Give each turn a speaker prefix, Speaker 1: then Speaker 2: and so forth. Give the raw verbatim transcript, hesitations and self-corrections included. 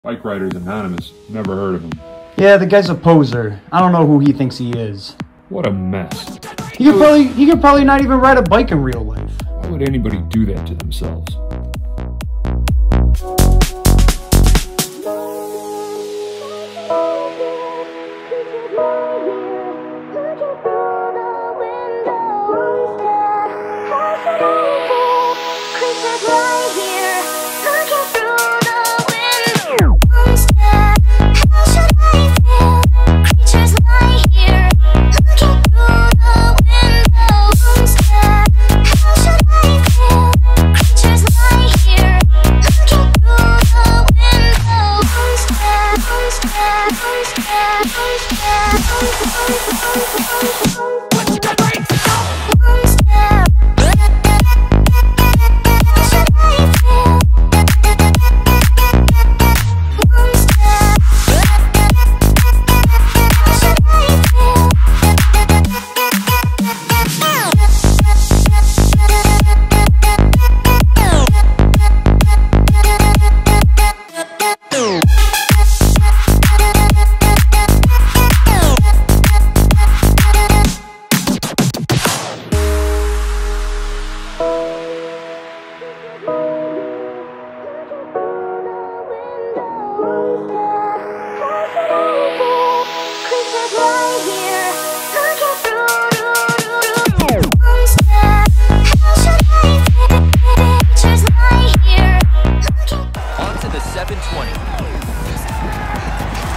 Speaker 1: BikeRiders Anonymous. Never heard of him.
Speaker 2: Yeah, the guy's a poser. I don't know who he thinks he is.
Speaker 1: What a mess.
Speaker 2: He could probably he could probably not even ride a bike in real life.
Speaker 1: Why would anybody do that to themselves?
Speaker 3: seven twenty.